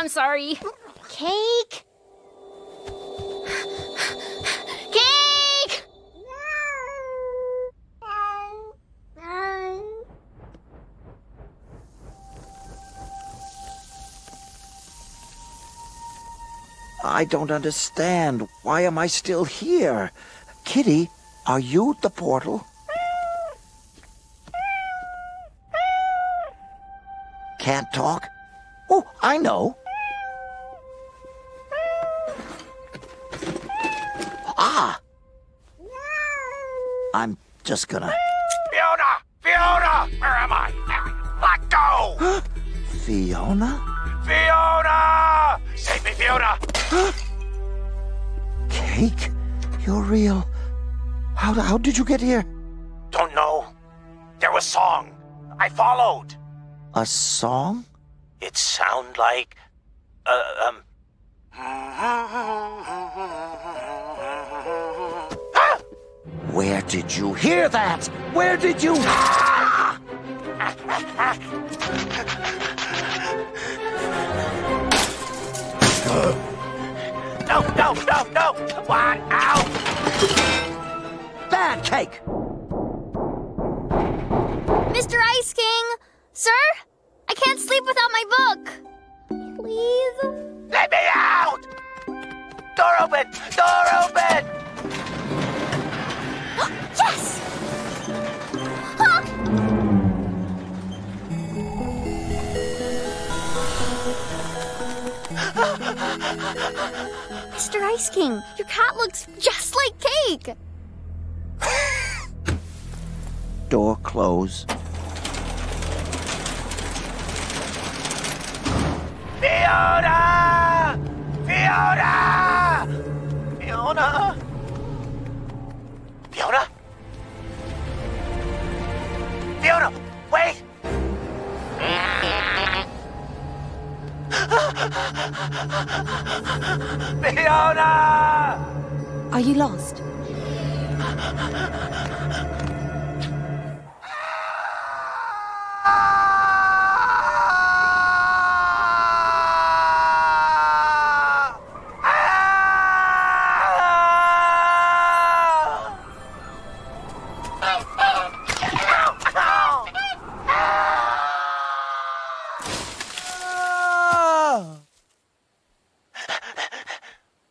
I'm sorry. Cake? Cake! I don't understand. Why am I still here? Kitty, are you the portal? Can't talk? Oh, I know. Ah! I'm just gonna... Fiona! Fiona! Where am I? Let go! Fiona? Fiona! Save me, Fiona! Cake? You're real. How did you get here? Don't know. There was song. I followed. A song? It sound like... Where did you hear that? Where did you... No, no, no, no! What? Ow! Bad Cake! Mr. Ice King! Sir? I can't sleep without my book. Please? Let me out! Door open! Door open! Yes! Huh? Mr. Ice King, your cat looks just like Cake. Door close. Fiona! Fiona! Fiona? Fiona? Fiona, wait! Fiona! Are you lost?